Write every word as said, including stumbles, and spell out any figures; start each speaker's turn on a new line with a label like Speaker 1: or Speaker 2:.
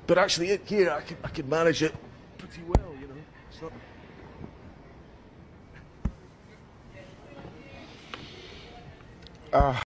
Speaker 1: But actually, it, here I can I can manage it pretty well. You know, it's not.
Speaker 2: Uh.